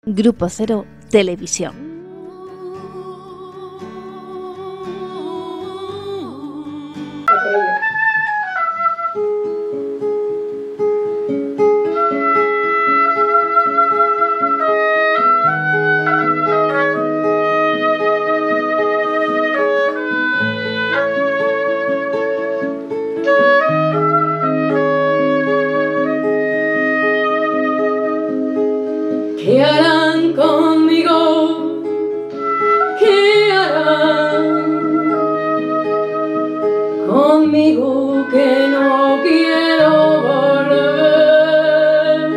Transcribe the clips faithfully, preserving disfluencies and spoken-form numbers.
Grupo Cero Televisión. ¿Qué harán conmigo? ¿Qué harán conmigo que no quiero volver?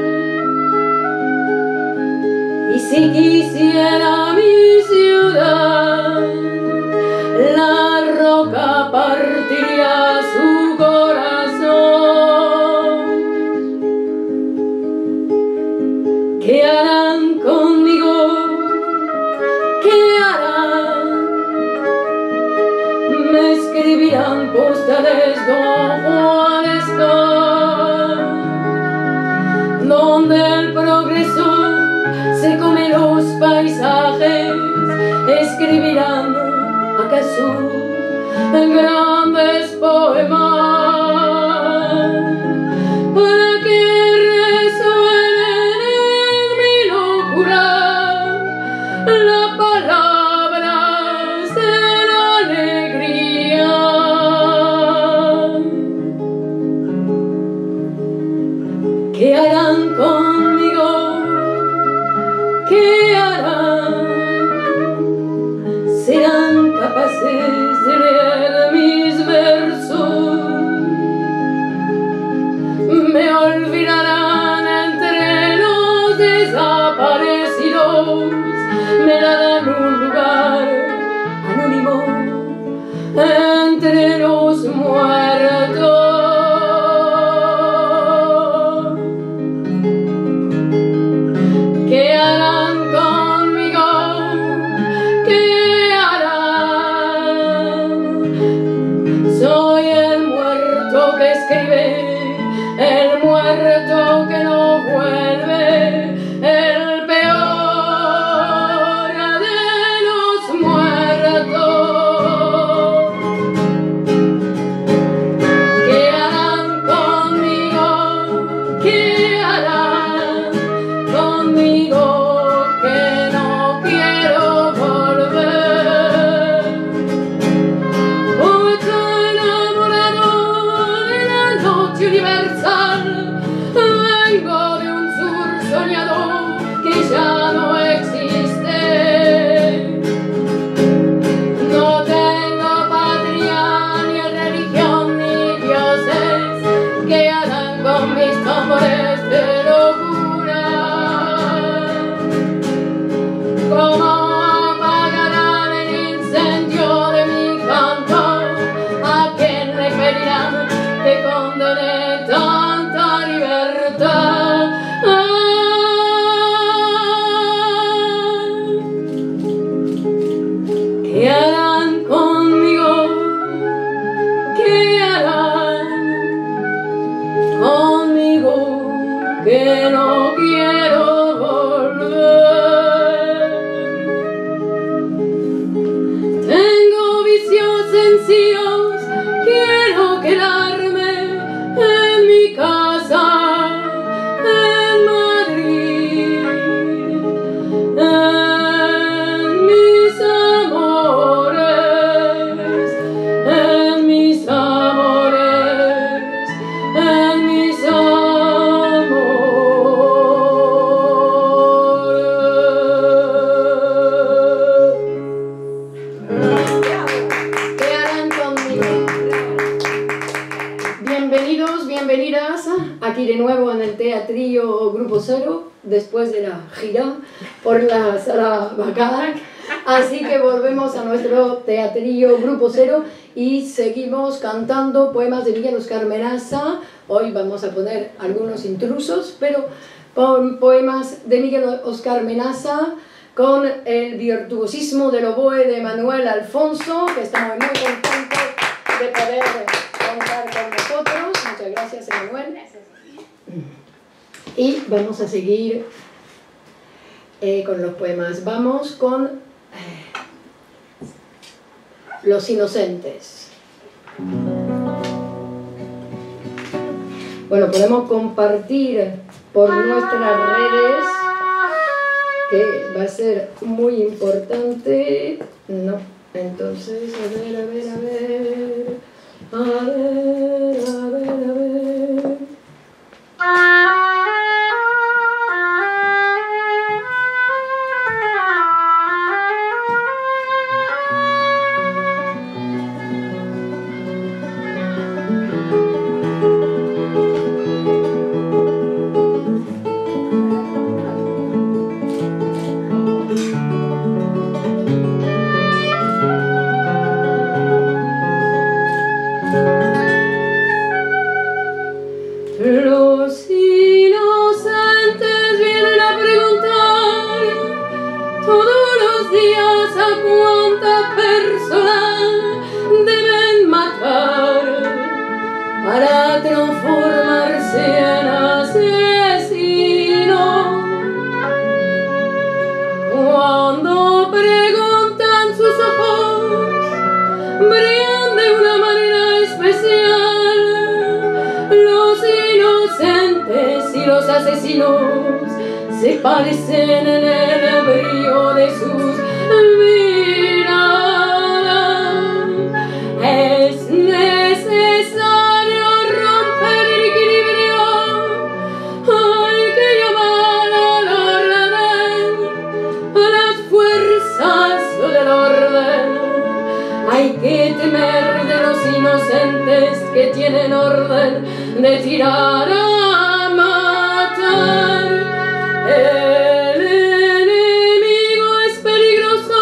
Y si quisiera mi ciudad, la roca partiría su corazón. ¿Qué harán conmigo? ¿Qué harán? Me escribirán postales Don Juan, donde el progreso se come los paisajes. Escribirán acaso grandes poemas para que las palabras de la alegría. ¿Qué harán conmigo? ¿Qué harán? ¿Serán capaces de leer mis versos? ¿Me olvidarán entre los desaparecidos? Me darán un lugar anónimo entre los muertos. ¿Qué harán conmigo? ¿Qué harán? Soy el muerto que escribe, el muerto que no vuelve, el peor de los muertos. ¿Qué harán conmigo? ¿Qué harán conmigo que no quiero volver? Hoy estoy enamorado de la noche universal. Vengo de un sur soñado que ya no existe. No tengo patria, ni religión, ni dioses. ¿Qué harán con mis tambores de locura? ¿Cómo apagarán el incendio de mi canto? ¿A quién le pedirán que condene tanta libertad? ¿Qué harán conmigo? ¿Qué harán conmigo que no quiero volver? Tengo vicios sencillos, quiero quedarme en mi casa, en Madrid, en mis amores, en mis amores, en mis amores. ¿Qué harán conmigo? Bienvenidos, bienvenidas aquí de nuevo en el Teatrillo Grupo Cero, después de la gira por la Sala Bacharach. Así que volvemos a nuestro Teatrillo Grupo Cero y seguimos cantando poemas de Miguel Oscar Menaza. Hoy vamos a poner algunos intrusos, pero con poemas de Miguel Oscar Menaza, con el virtuosismo del oboe de Manuel Alfonso, que estamos muy contentos de poder contar con nosotros. Muchas gracias, Manuel. Y vamos a seguir eh, con los poemas. Vamos con eh, Los Inocentes. Bueno, podemos compartir por nuestras redes, que va a ser muy importante. No, entonces, a ver, a ver, a ver, a ver, a ver, a ver. Los inocentes vienen a preguntar todos los días a cuántas personas deben matar para transformarse en asesinos. Cuando preguntan, sus ojos brillan de una manera especial. Los inocentes y los asesinos se parecen en el brillo de sus miradas. Es necesario romper el equilibrio. Hay que llamar al orden, a las fuerzas del orden. Hay que temer de los inocentes que tienen orden de tirar a matar. El enemigo es peligroso,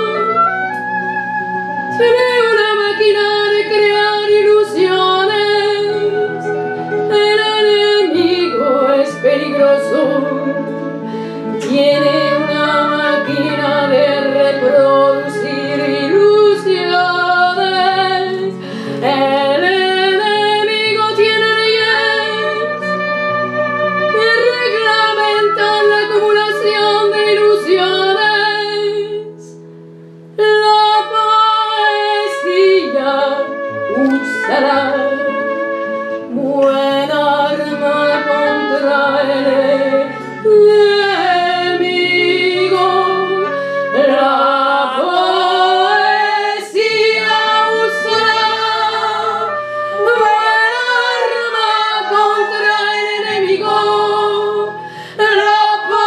tiene una máquina de crear ilusiones. El enemigo es peligroso, tiene una máquina de reproducir ilusiones. El enemigo tiene leyes que reglamentan la acumulación de ilusiones. La poesía usará buena arma contra el enemigo. La poesía usará buena arma contra el enemigo. La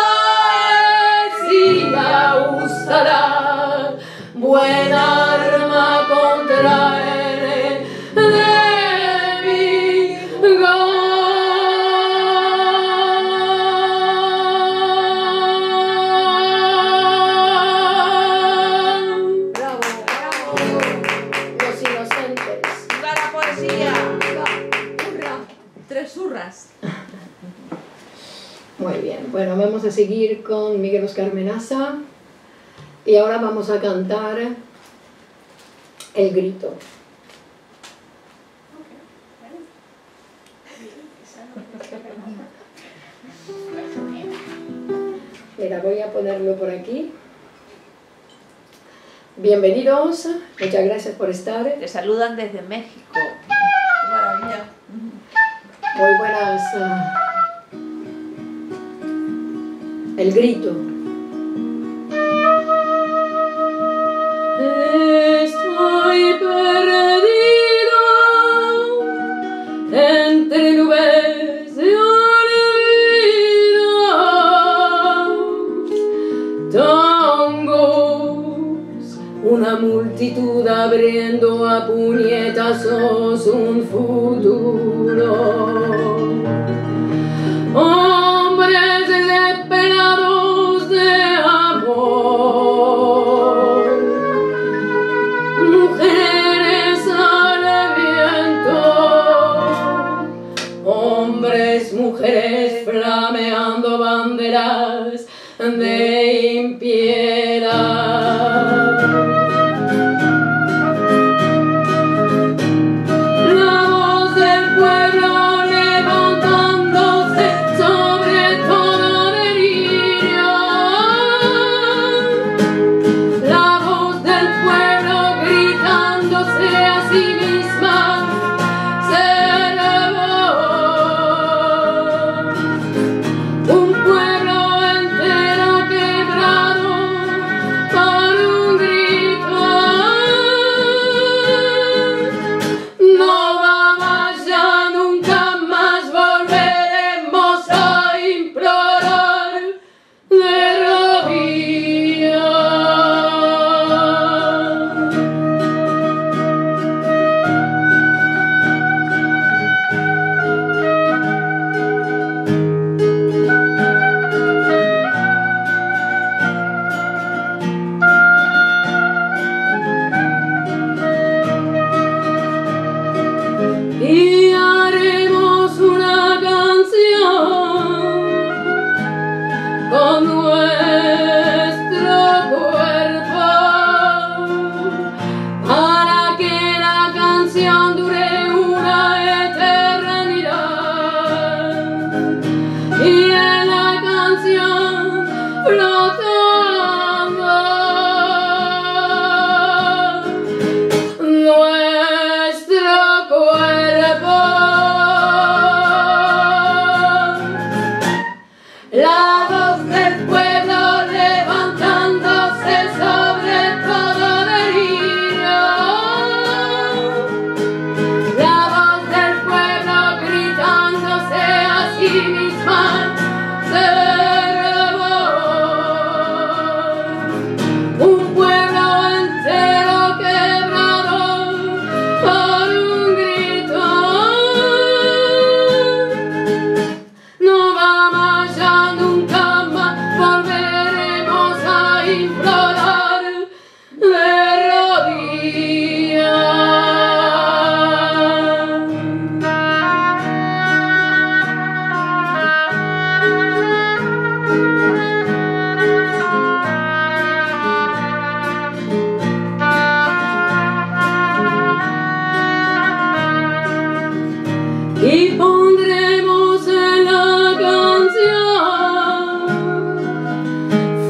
poesía usará buena arma contra el enemigo. Bravo, bravo. Los inocentes. ¡Viva la poesía! Hurra. Tres hurras. Muy bien, bueno, vamos a seguir con Miguel Oscar Menaza y ahora vamos a cantar El Grito. Mira, voy a ponerlo por aquí. Bienvenidos, muchas gracias por estar. Te saludan desde México. Maravilla. Muy buenas. ah, El Grito. Estoy perdido entre nubes de olvido. Tangos, una multitud abriendo a puñetazos un futuro. Hombres desesperados de amor, mujeres al viento, hombres, mujeres flameando banderas de impiedad. La voz del pueblo levantándose sobre todo delirio.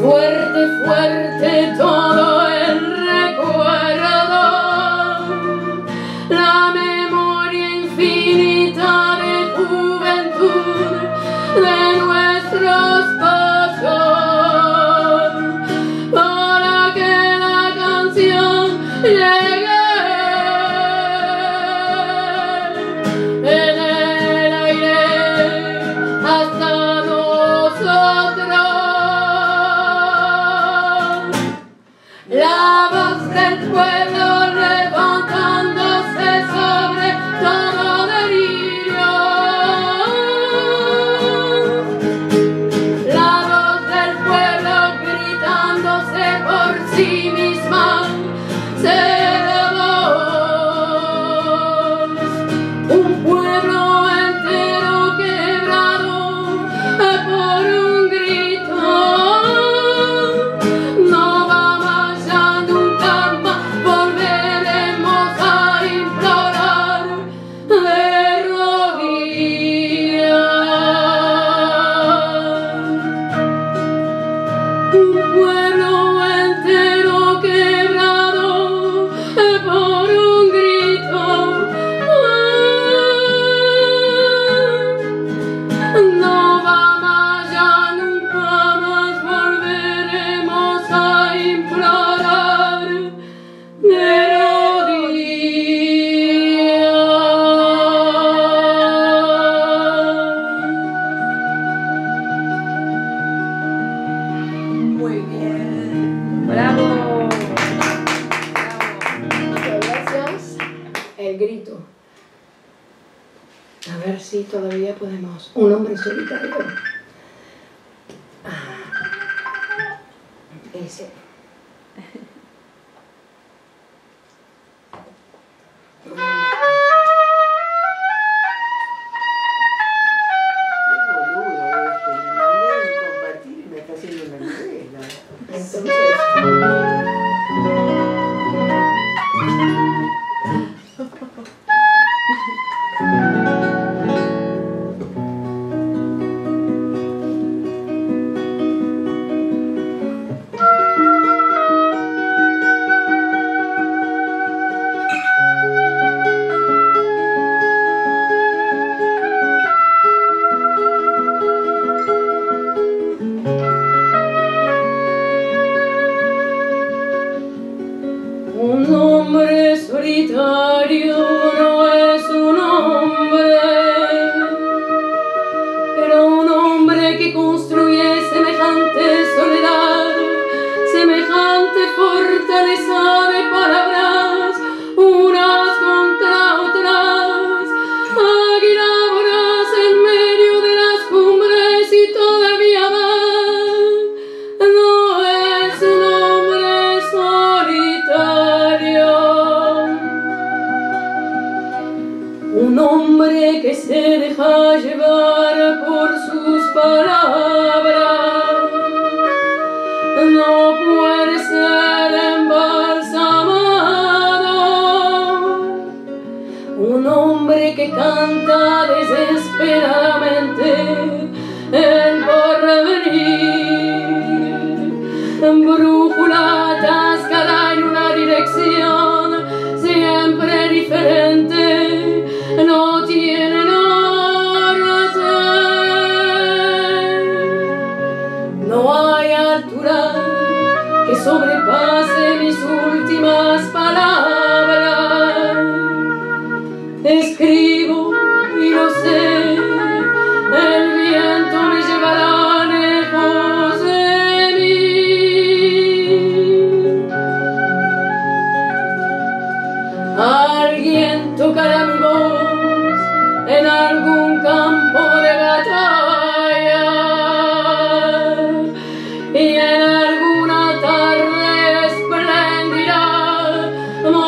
fuerte, fuerte todo el recuerdo, la memoria infinita de juventud de nuestros pasos, para que la canción llegue en el aire hasta nosotros. La voz del pueblo levantándose sobre todo delirio. La voz del pueblo gritándose por sí misma. Será voz. Un pueblo entero quebrado por un grito. No va más, ya nunca más volveremos a implorar de rodillas. Un pueblo entero quebrado por un grito. No va más, ya nunca más volveremos a implorar de rodillas. Muy bien. Bravo. Muchas gracias. El grito. A ver si todavía podemos. Un hombre solitario. Ah, ese. Qué boludo este, me mandé a compartir y me está haciendo una novela. Entonces. Un hombre solitario no es un hombre, pero un hombre que construye semejante soledad, semejante fortaleza de palabras, unas contra otras, águila voraz en medio de las cumbres y todavía más. No es un hombre solitario, un hombre que se deja llevar por sus palabras, no puede ser embalsamado, un hombre que canta desesperadamente el porvenir, brújula atascada en una dirección siempre diferente, no tiene norte. No hay altura que sobrepase mis últimas palabras. Escribo y lo sé, el viento me llevará lejos de mí. Alguien tocará mi voz en algún campo de batalla y en alguna tarde espléndida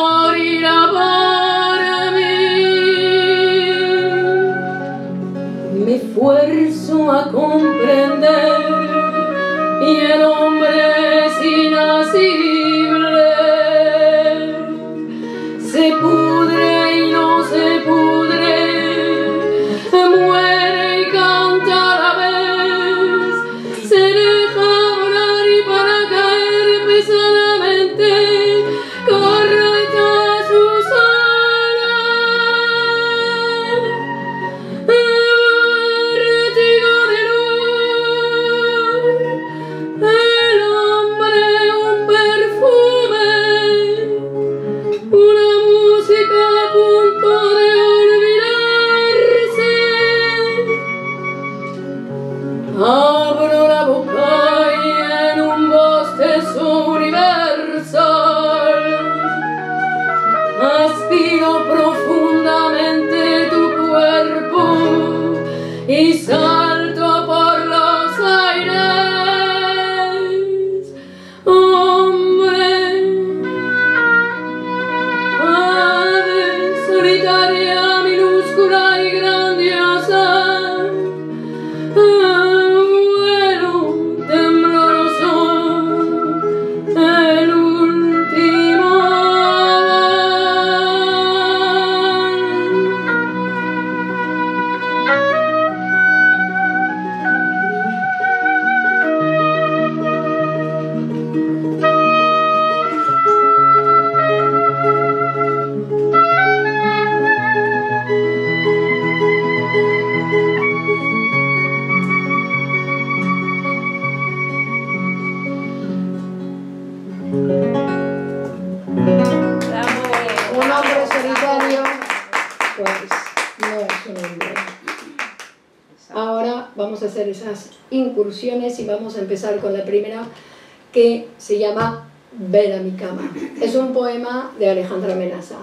vamos a hacer esas incursiones y vamos a empezar con la primera, que se llama Ven a mi cama. Es un poema de Alejandra Menaza.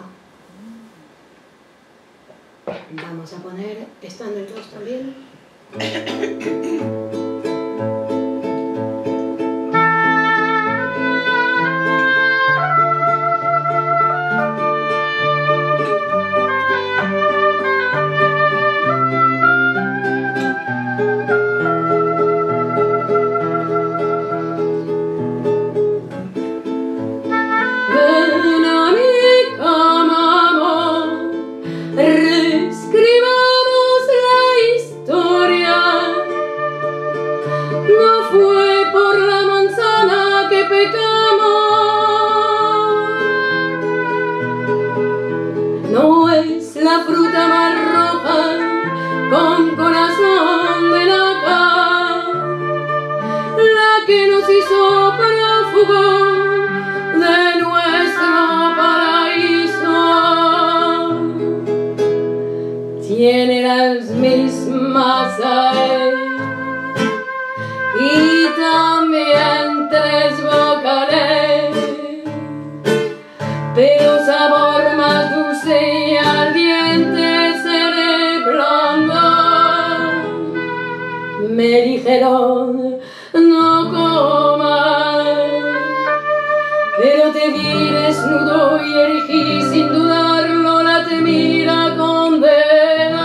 Vamos a poner, ¿están el dos también? Tiene las mismas a él y también tres vocales, pero sabor más dulce y ardiente celebrando. Me dijeron no comas, pero te vi desnudo y erigí sin dudarlo la temida condena.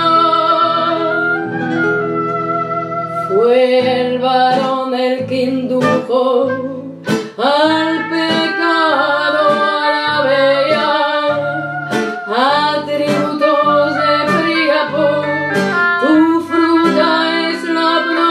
Fue el varón el que indujo al pecado a la bella, atributos de Príapo, tu fruta es la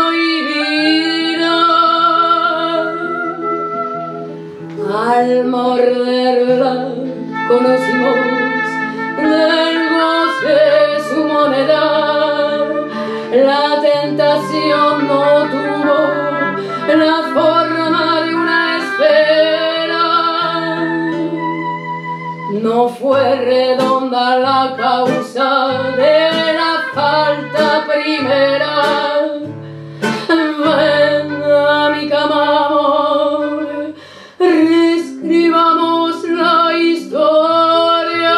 prohibida. Al morderla conocimos del goce su moneda. La tentación no tuvo la forma de una esfera. No fue redonda la causa de la falta primera. Ven a mi cama, amor, reescribamos la historia.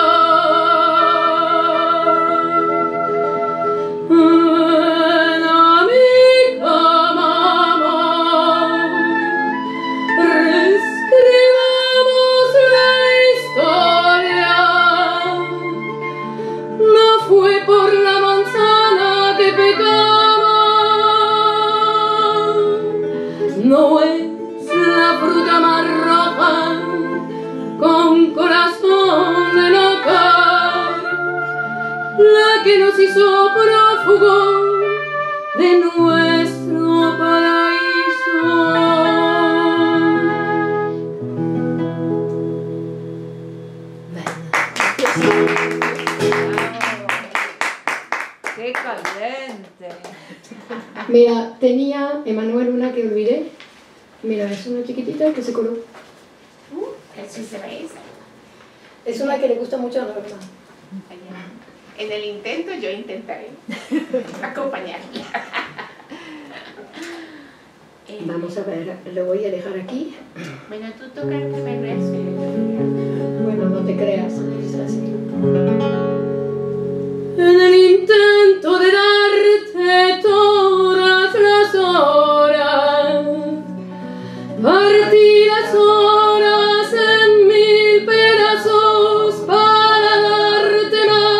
No es la fruta más roja con corazón de loca la que nos hizo prófugos de nuestro paraíso. ¡Qué caliente! Mira, tenía, Emanuel, una que olvidé. Mira, es una chiquitita que se coló. Uh, ¿sí se ve esa? Es una que le gusta mucho a Norma. En el intento yo intentaré acompañarla. Eh, Vamos a ver, lo voy a dejar aquí. Bueno, tú toca el primer verso. Bueno, no te creas, es así. En el intento de darte todas las horas, partí las horas en mil pedazos para darte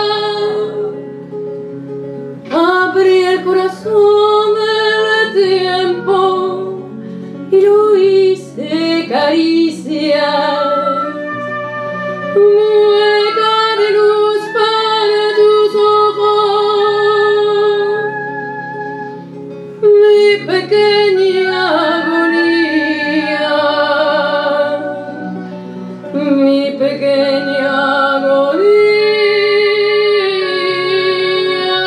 más. Abrí el corazón del tiempo y lo hice caricias. Mueca de luz para tus ojos, mi pequeña agonía, mi pequeña agonía.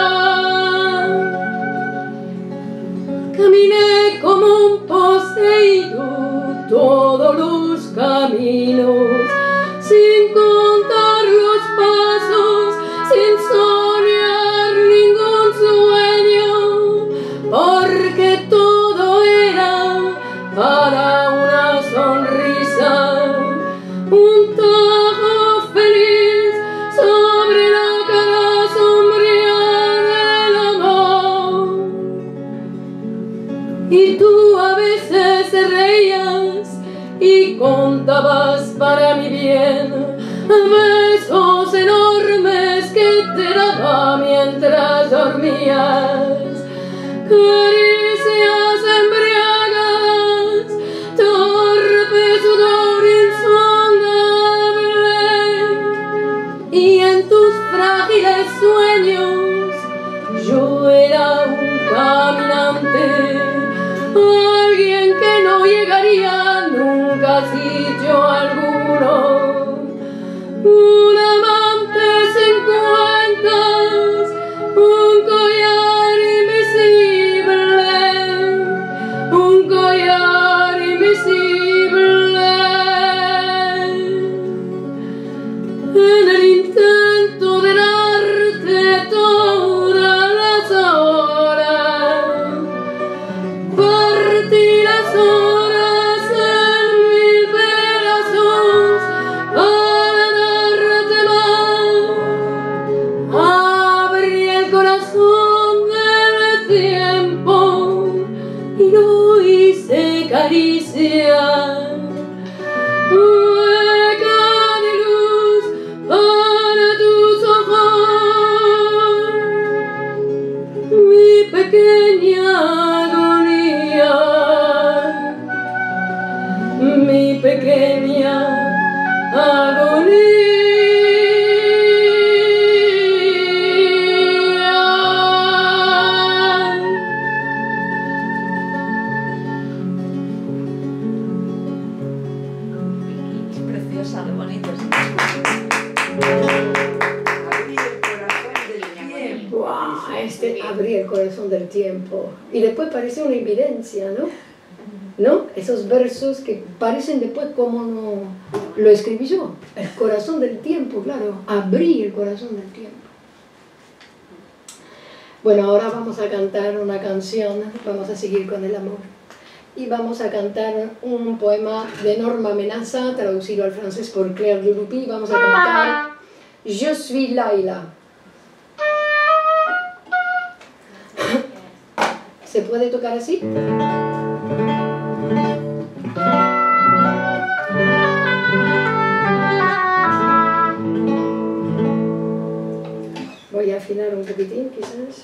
Caminé como un poseído todos los caminos, sin contar los pasos, sin soñar ningún sueño. Por y contabas para mi bien besos enormes que te daba mientras dormías, caricias embriagas, torpe sudor insondable, y en tus frágiles sueños yo era un caminante, alguien que no llegaría nunca a sitio alguno, un amante sin cuentas, un collar invisible, un collar invisible. En el intento de darte todas las horas, partí las horas en mil pedazos para darte más. Abrí el corazón del tiempo y lo hice caricia, hueca de luz para tus ojos, mi pequeña agonía, mi pequeña agonía. Es preciosa, qué bonito. Abrí el corazón del tiempo. Wow, este abrí el corazón del tiempo. Y después parece una evidencia, ¿no? ¿No? Esos versos que parecen después como no lo escribí yo. El corazón del tiempo, claro. Abrí el corazón del tiempo. Bueno, ahora vamos a cantar una canción. Vamos a seguir con el amor. Y vamos a cantar un poema de Norma Amenaza, traducido al francés por Claire Durupi. Vamos a cantar Je suis Laila. ¿Se puede tocar así? Voy a afinar un poquitín, quizás.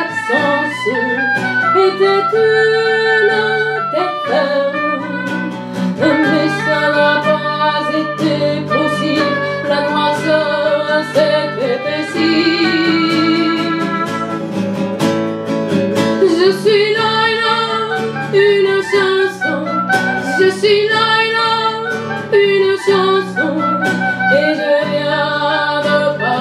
l'absence était une terre ferme, mais ça n'a pas été possible, la noirceur s'est épaissie. Je suis Laila, une chanson, je suis Laila, une chanson, et je viens de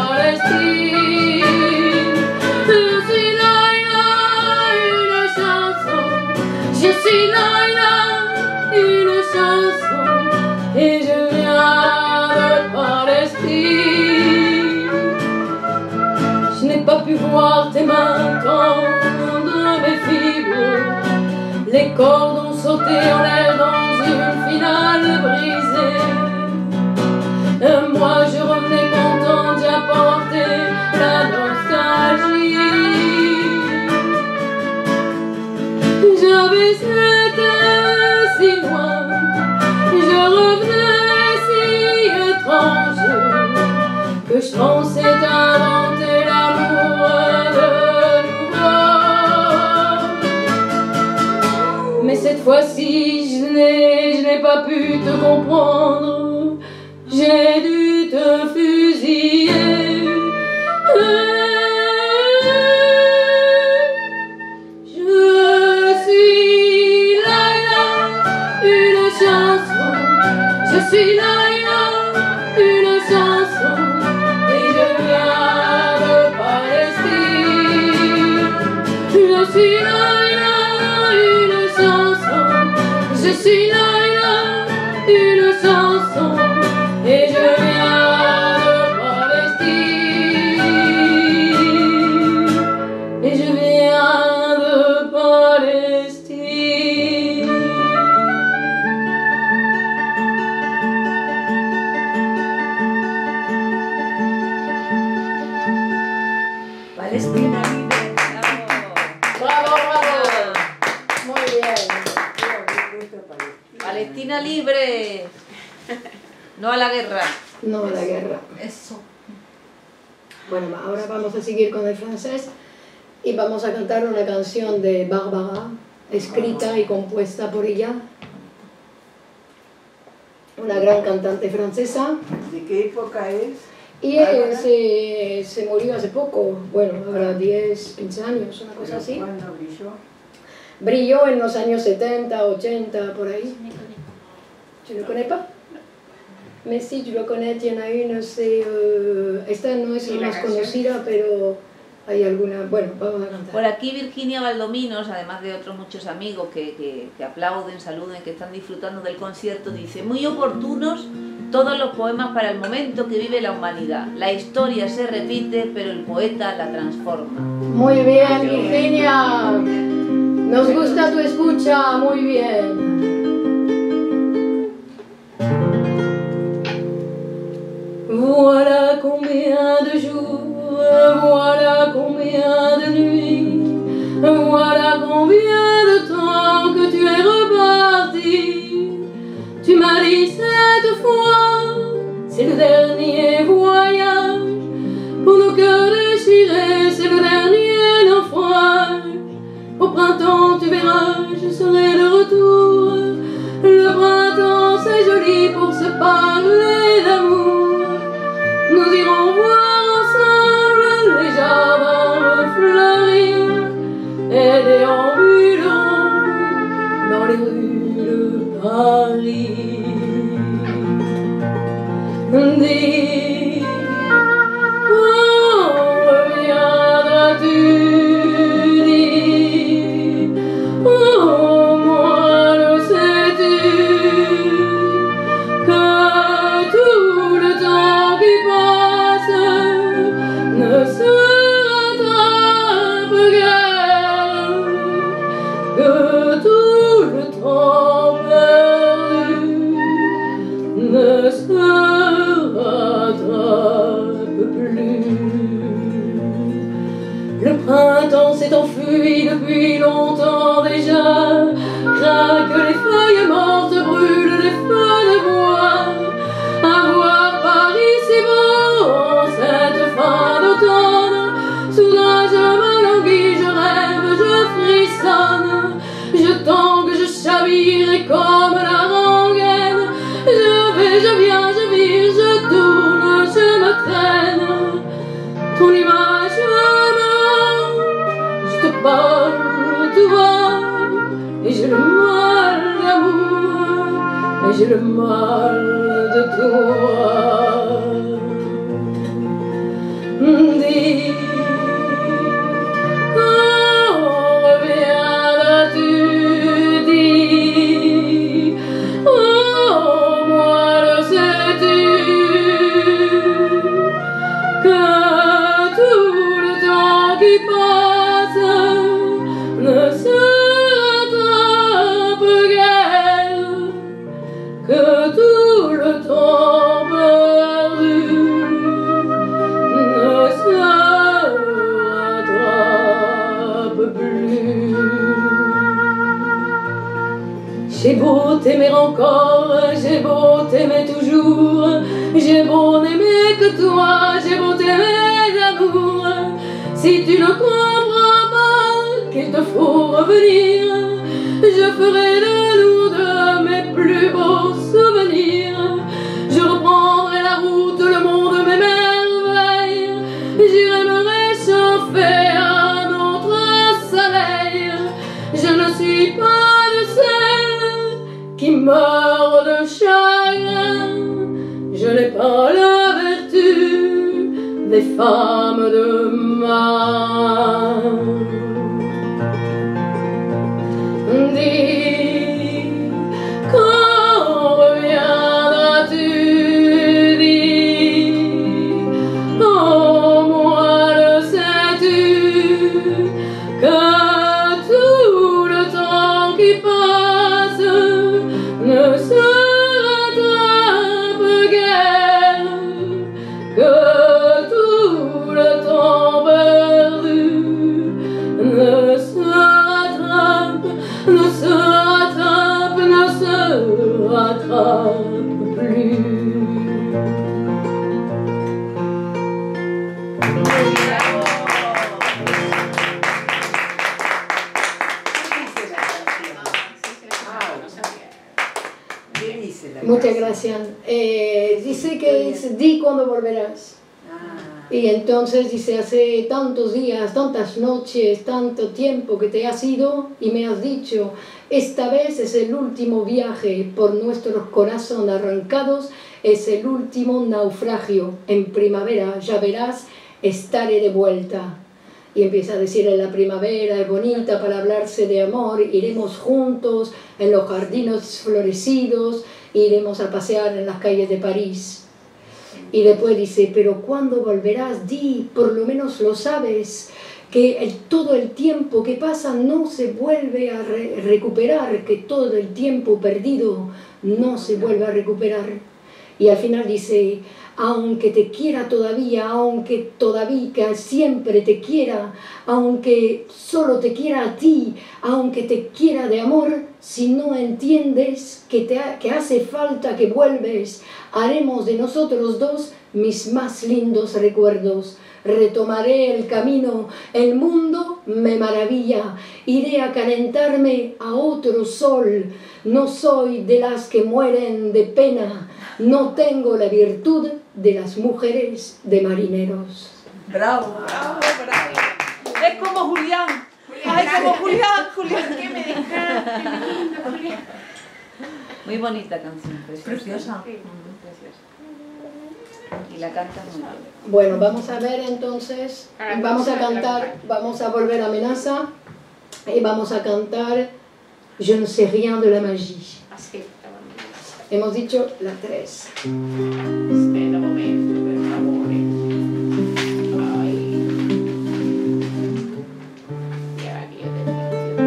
Palestine. Je suis Laila, une chanson, je suis Laila, une chanson, et je viens de Palestine. Je n'ai pas pu voir tes mains tendre mes fibres, les cordes ont sauté en l'air dans une finale brisée. Moi je revenais content d'y apporter la nostalgie. J'avais été si loin, je revenais si étrange, que je pensais inventer l'amour de nouveau. Mais cette fois-ci je n'ai, je n'ai pas pu te comprendre, j'ai dû te fusiller. Je suis Laila, une chanson, je suis Laila, une chanson, et je viens de Palestine. Je suis Laila, une chanson, je suis Laila, une chanson, et je viens de Palestine, et je viens de Palestine. Palestina libre. Bravo, bravo. Muy bien. Palestina libre. No a la guerra. No la guerra. Eso. Bueno, ahora vamos a seguir con el francés y vamos a cantar una canción de Barbara, escrita y compuesta por ella, una gran cantante francesa. ¿De qué época es? Y él se, se murió hace poco, bueno, habrá diez, quince años, una cosa así. ¿Cuándo brilló? Brilló en los años setenta, ochenta, por ahí. ¿Tu le connais pas? Mais si, tu lo connais, il y en a une, c'est... Euh, esta no es ¿Y la la más canción? conocida, pero hay alguna... Bueno, vamos a cantar. Por aquí Virginia Valdominos, además de otros muchos amigos que, que, que aplauden, saluden, que están disfrutando del concierto, dice: muy oportunos todos los poemas para el momento que vive la humanidad. La historia se repite, pero el poeta la transforma. Muy bien, Virginia. Nos gusta tu escucha, muy bien. Voilà combien de jours, voilà combien de nuits, voilà combien de temps que tu es reparti. Tu m'as dit cette fois, c'est le dernier voyage, pour nos cœurs déchirés, c'est le dernier naufrage. Au printemps tu verras, je serai de retour. Le printemps c'est joli pour se parler d'amour. Nous irons voir ensemble les jardins fleurir et déambulerons dans les rues de Paris. Dis, quand reviendras-tu? Dis, oh, moi le sais-tu, que tout le temps qui passe ne se rattrape guère, que tout le temps perdu ne se rattrape plus. Le printemps s'est enfui depuis longtemps déjà, craint que les feuilles mortes brûlent les feux de bois. À voir Paris si beau en cette fin d'automne, soudain je m'alanguis, je j'ai le mal de toi. Dis, quand reviendras-tu? Dis, oh, moi le sais-tu, que tout le temps qui passe ne se rattrape guère, que tout le temps perdu ne se rattrape plus. J'ai beau t'aimer encore, j'ai beau t'aimer toujours, j'ai beau n'aimer que toi, j'ai beau t'aimer d'amour. Si tu ne comprends pas qu'il te faut revenir, je ferai de nous de mes plus beaux souvenirs. Je reprendrai la route, le monde m'émerveille, j'irai me réchauffer à notre soleil. Je ne suis pas de celles qui meurent de chagrin, je n'ai pas la vertu des femmes de main. Dis, quand reviendras-tu? Dis, oh, moi le sais-tu, que tout le temps qui passe ne se rattrape guère, que tout le temps perdu ne se rattrape, ne se rattrape, ne se rattrape plus. ¿Qué dice la Muchas canción? gracias. Eh, dice que es, di cuando volverás. Ah, Y entonces dice, hace tantos días, tantas noches, tanto tiempo que te has ido y me has dicho, esta vez es el último viaje por nuestros corazones arrancados, es el último naufragio. En primavera, ya verás, estaré de vuelta. Y empieza a decir, en la primavera es bonita para hablarse de amor, iremos juntos en los jardines florecidos, iremos a pasear en las calles de París. Y después dice, pero ¿cuándo volverás? Di, por lo menos lo sabes, que el, todo el tiempo que pasa no se vuelve a re recuperar, que todo el tiempo perdido no se vuelve a recuperar. Y al final dice, aunque te quiera todavía, aunque todavía siempre te quiera, aunque solo te quiera a ti, aunque te quiera de amor, si no entiendes que, te ha, que hace falta que vuelves, haremos de nosotros dos mis más lindos recuerdos. Retomaré el camino, el mundo me maravilla, iré a calentarme a otro sol. No soy de las que mueren de pena, no tengo la virtud de las mujeres de marineros. Bravo, bravo, bravo. Es como Julián. Ay, como Julián, Julián. ¿Qué me dejaste? Qué lindo, Julián. Muy bonita canción, preciosa. Preciosa. Mm, preciosa. Y la canta muy bien. Bueno, vamos a ver entonces, Ah, vamos a vamos a cantar, cantar. vamos a volver a Amenaza y vamos a cantar Je ne sais rien de la magie. Así estaba. Hemos dicho la tres. Espera un momento, por favor. Ay. Ya había de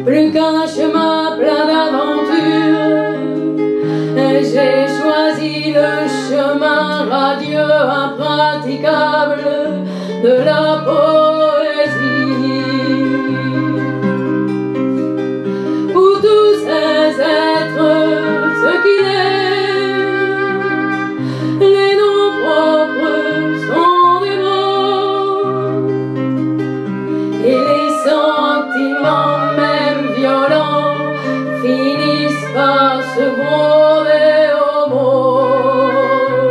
plus qu'un chemin plein d'aventures. J'ai choisi le chemin radieux, impraticable de la poésie, où tous ces êtres, ce qu'il est, les noms propres sont des mots, et les sentiments même violents finissent par se broder aux mots,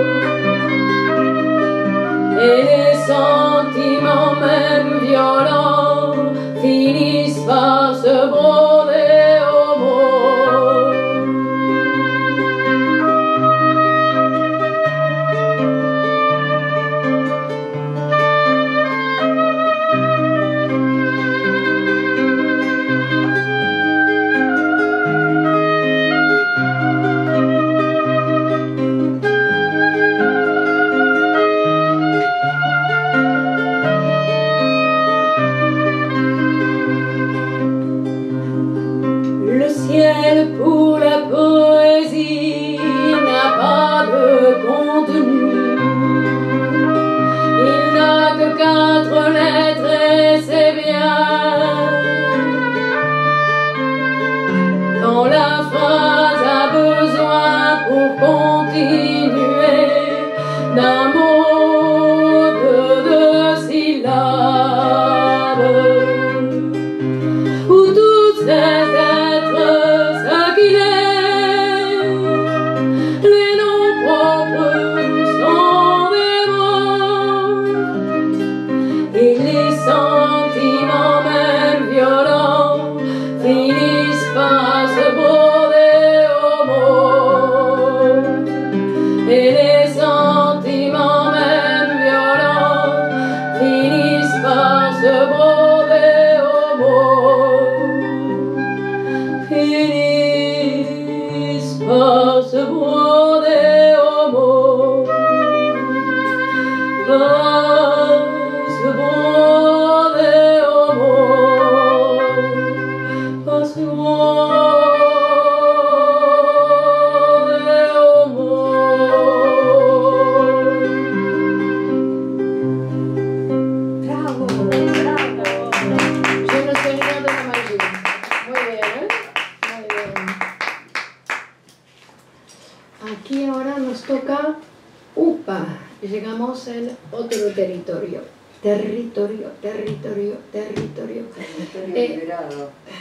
et les sentiments même violents finissent par se broder aux mots. Le ciel pour la poésie n'a pas de contenu. Il n'a que quatre lettres et c'est bien. Quand la phrase a besoin pour continuer d'un mot de deux syllabes, où toutes ces êtres, ce qu'il est, les noms propres sont des mots, et les sentiments même violents finissent par se broder aux mots, et les sentiments même violents finissent par se broder aux mots, finissent par se broder aux mots, par se broder aux mots, par se broder aux mots. Bravo, bravo. Yo no soy nada de la magia. Muy bien, ¿eh? Muy bien. Aquí ahora nos toca Upa. Llegamos en otro territorio. Territorio, territorio, territorio. Estoy Eh, liberado.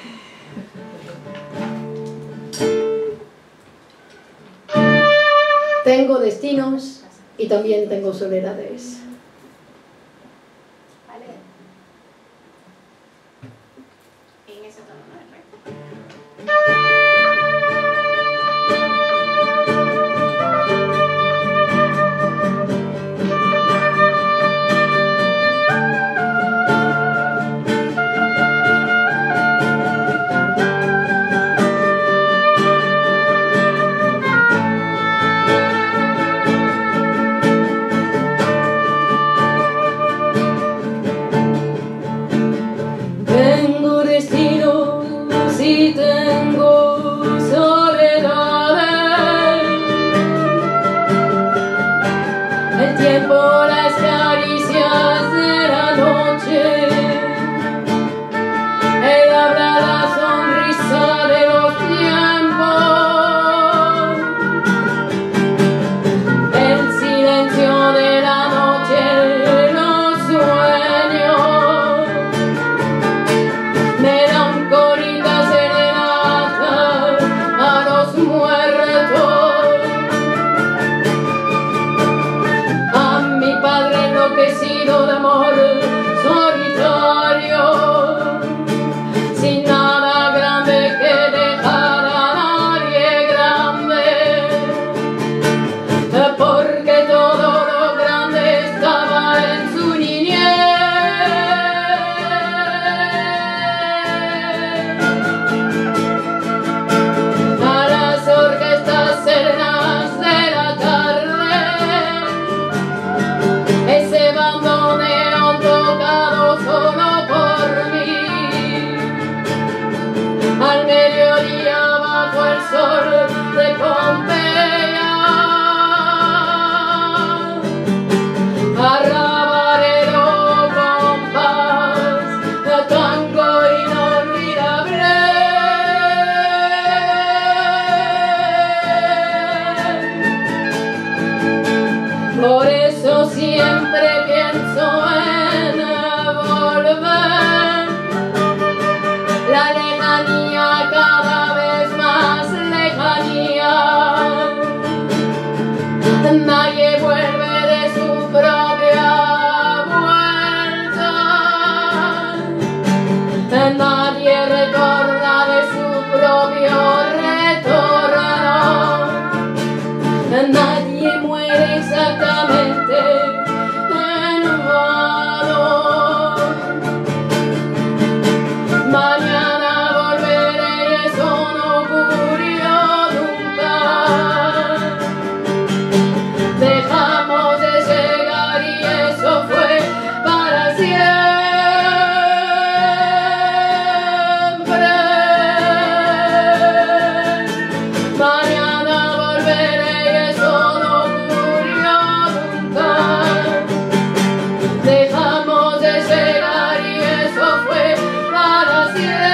Tengo destinos y también tengo soledades. Vale. En ese tono, ¿no? Tengo destinos y tengo soledades. El tiempo, las caricias de la noche, el habla, la sonrisa de los tiempos, el silencio de la noche, los sueños, melancólica serenata a los muertos, a mi padre enloquecido de amor solitario, sin nadie retorna de su propio retorno, nadie muere exactamente en vano. Mañana volveré y eso no ocurrió nunca. Dejamos de llegar y eso fue para siempre. Mañana volveré y eso no ocurrió nunca. Dejamos de llegar y eso fue para siempre.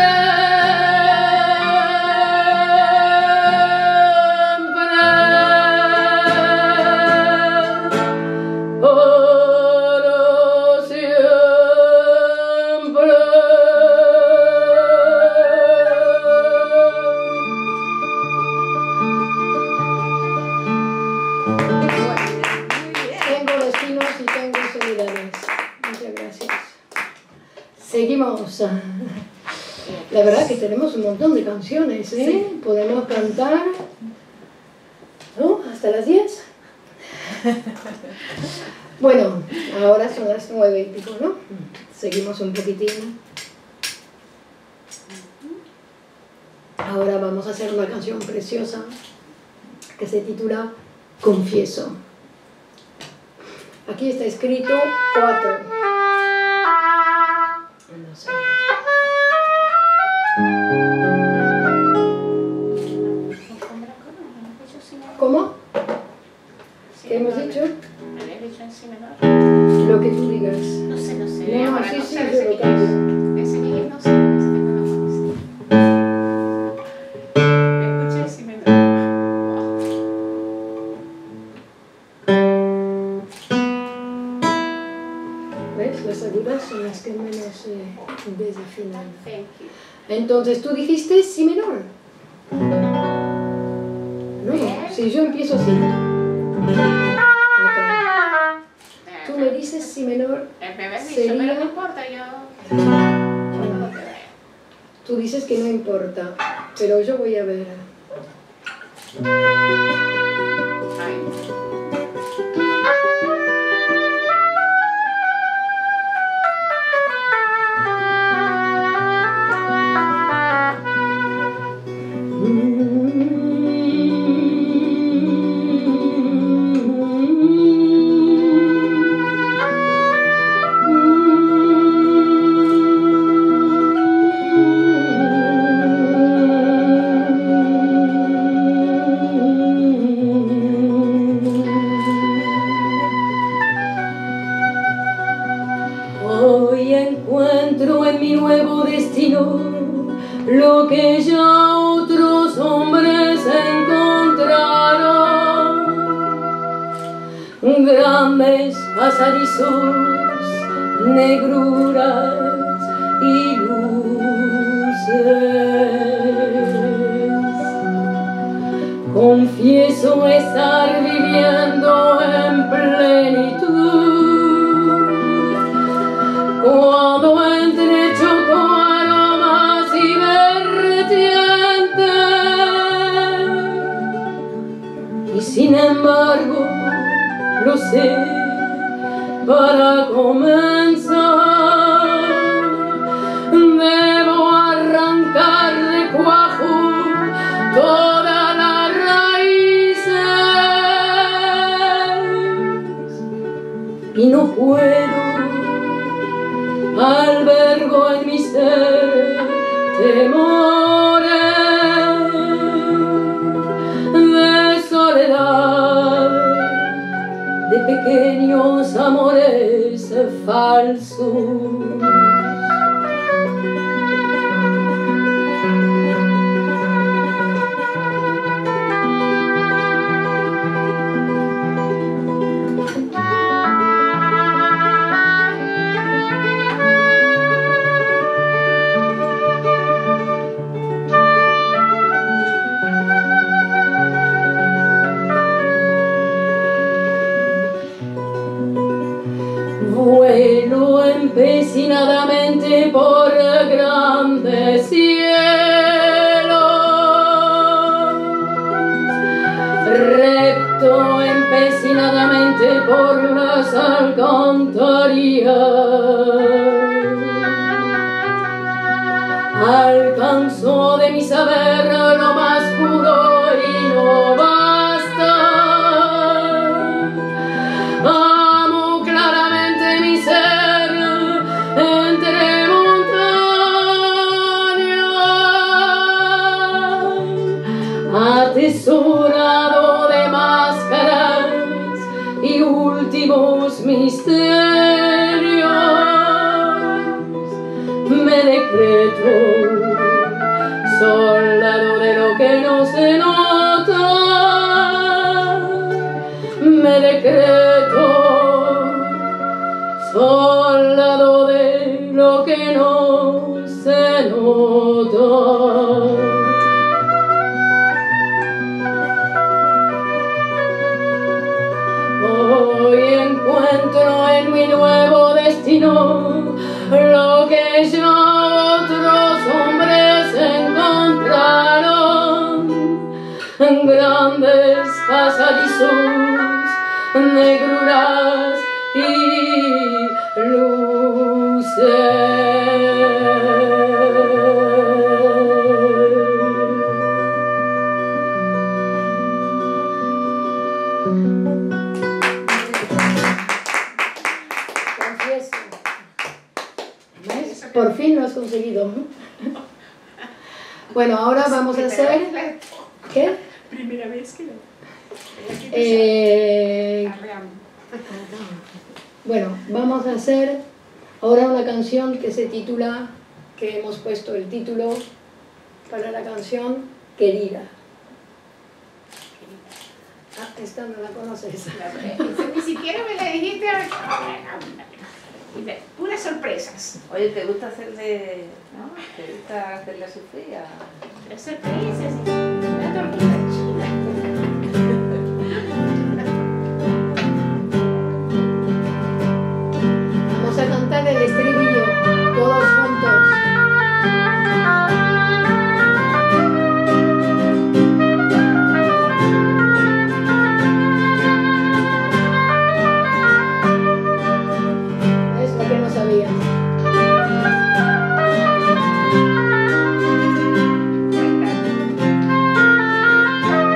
Para siempre. Tengo destinos y tengo seguidores. Muchas gracias. Seguimos. La verdad que tenemos un montón de canciones, ¿eh? Sí. Podemos cantar, ¿no? Hasta las diez. Bueno, ahora son las nueve y pico, ¿no? Seguimos un poquitín. Ahora vamos a hacer una canción preciosa que se titula Confieso. Aquí está escrito cuatro. No sé. ¿Cómo? ¿Qué hemos dicho? ¿Me habías dicho en si menor? Lo que tú digas. No sé, no sé. No, Ahora sí, no sí, sé, yo ese lo ni qué cambio. es. Ese ni qué es, no sé. Ese ni no lo conozco. Escucha en si menor. ¿Ves? Las agudas son las que menos eh, desafinan. Thank you. Entonces, ¿tú dijiste si menor? No, si yo empiezo así. Tú me dices si menor, Eh, Me habías dicho, sería- pero no importa, yo. Yo no te veo. tú dices que no importa, pero yo voy a ver. Ay. Hoy encuentro en mi nuevo destino lo que ya otros hombres encontraron. Grandes pasadizos, negruras y luces. Confieso estar viviendo en plenitud cuando entrechoco aromas y vertientes, y sin embargo lo sé. Para comenzar debo arrancar de cuajo todas las raíces, y no puedo. Albergo en mi ser temores de soledad, de pequeños amores falsos. Vuelo empezó alcanzó de mi saber lo más puro y no basta. Amo claramente mi ser entre montañas, atesorado de máscaras y últimos misterios. Me decreto soldado de lo que no se nota. Me decreto soldado de lo que no se nota. Hoy encuentro en mi nuevo destino lo que ya otros hombres encontraron, grandes pasadizos, negruras y luces. Por fin lo has conseguido, ¿no? Bueno, ahora vamos a hacer... ¿Qué? Primera vez que lo... Eh, bueno, vamos a hacer ahora una canción que se titula, que hemos puesto el título para la canción, Querida. Ah, esta no la conoces. Ni siquiera me la dijiste. Puras sorpresas. Oye, ¿te gusta hacerle, no? ¿Te gusta hacerle sufrir a... Las sorpresas. Una tortuga china. Vamos a cantar el estribillo, todos juntos. Es lo que no sabías. Cuéntame.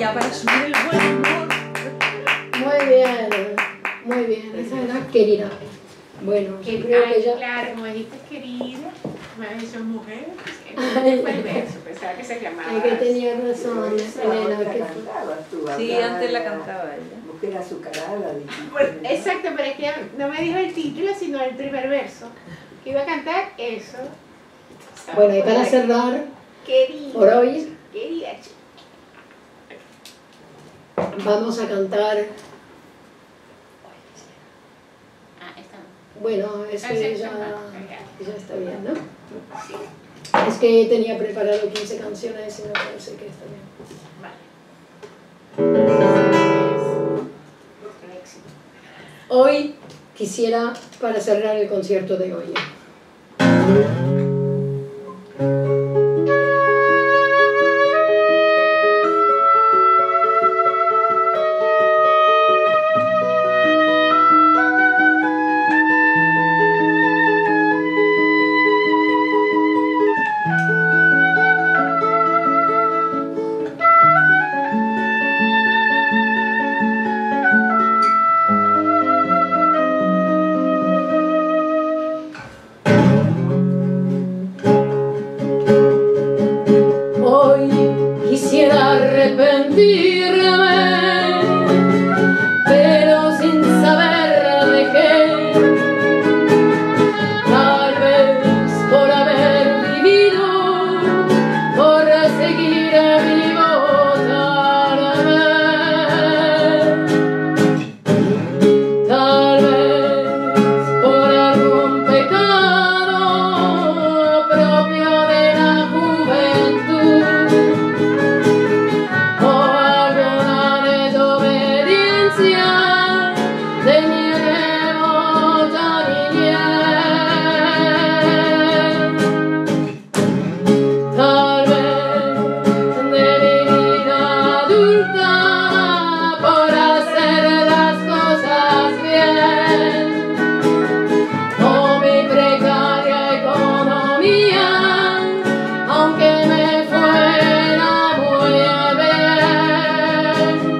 ya para subir el buen humor. Muy bien, muy bien. Esa era querida. Bueno, yo creo que Ay, ya... claro, como dijiste querida, me dicho mujer, Ay. fue el verso, pensaba que se llamaba. Ay, que tenía razón, Elena. la Que... cantabas tú, Sí, hablaba antes la de cantaba ella. Mujer azucarada. Pues, exacto, pero es que no me dijo el título, sino el primer verso. Que iba a cantar eso. Bueno, y para cerrar, Querida. por hoy, Querida chica. vamos a cantar... Ah, esta no. Bueno, es Ah, que sí, ya, sí. ya está bien, ¿no? Sí. Es que tenía preparado quince canciones y me parece que está bien. Vale. Nuestro éxito. Hoy quisiera, para cerrar el concierto de hoy, hoy quisiera arrepentirme, pero sin saber de qué. Tal vez por haber vivido, por seguir vivo, tal vez. Tal vez por algún pecado propio de la juventud, o alguna desobediencia de mi remota niñez. Tal vez de mi vida adulta por hacer las cosas bien, o mi precaria economía, aunque me fuera muy bien.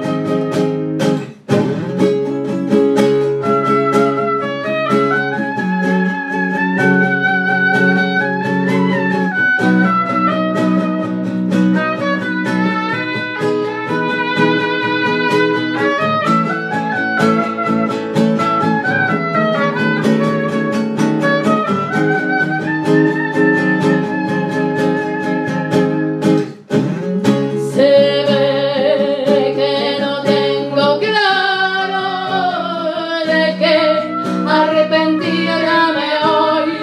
Se ve que no tengo claro de qué arrepentirme hoy,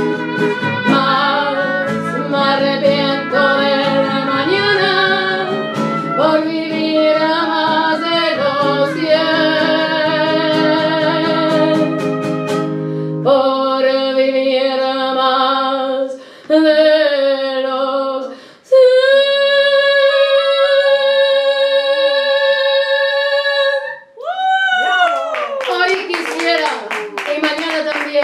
mas me arrepiento del mañana por vivir a más de los cien, por vivir a más de los cien. Hoy quisiera, y mañana también.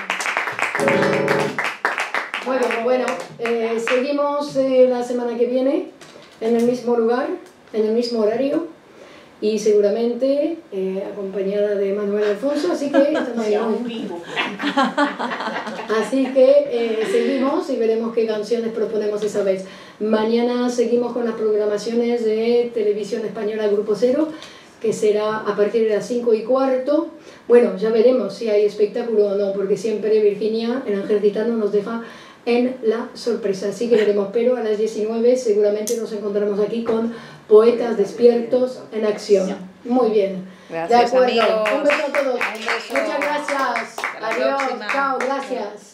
Muy bien, bueno, eh, seguimos eh, la semana que viene en el mismo lugar, en el mismo horario y seguramente eh, acompañada de Manuel Alfonso, así que estamos Sí, aún ahí. vivo. Así que eh, seguimos y veremos qué canciones proponemos esa vez. Mañana seguimos con las programaciones de Televisión Española Grupo Cero, que será a partir de las cinco y cuarto. Bueno, ya veremos si hay espectáculo o no, porque siempre Virginia, el Ángel Gitano, nos deja en la sorpresa. Así que veremos, pero a las diecinueve seguramente nos encontramos aquí con Poetas Despiertos en Acción. Muy bien. Gracias, de acuerdo. amigos. Un beso a todos. Un beso. Muchas gracias. Hasta la Adiós. próxima. Chao. Gracias.